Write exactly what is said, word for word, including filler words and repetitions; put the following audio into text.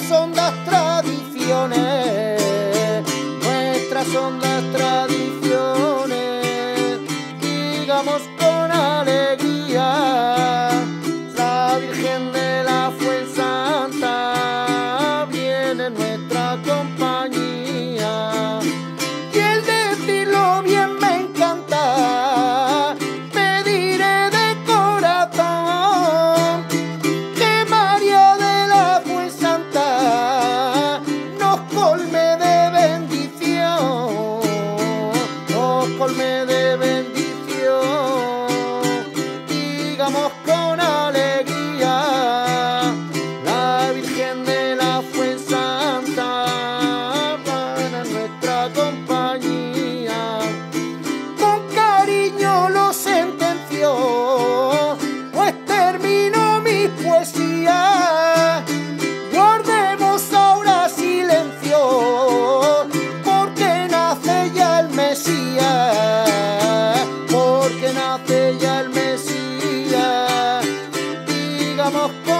nuestras hondas tradiciones, nuestras hondas tradiciones, digamos con alegría, la Virgen de la Fuensanta viene en nuestra compañía. Y el decirlo bien me encanta, me diré de corazón que María de la Fuensanta nos colme de bendición, nos colme de bendición, digamos con alegría, la Virgen de la Fuensanta va en nuestra compañía. Con cariño lo sentenció, pues terminó mi poesía. Guardemos ahora silencio, porque nace ya el Mesías, porque nace ya el Mesías, digamos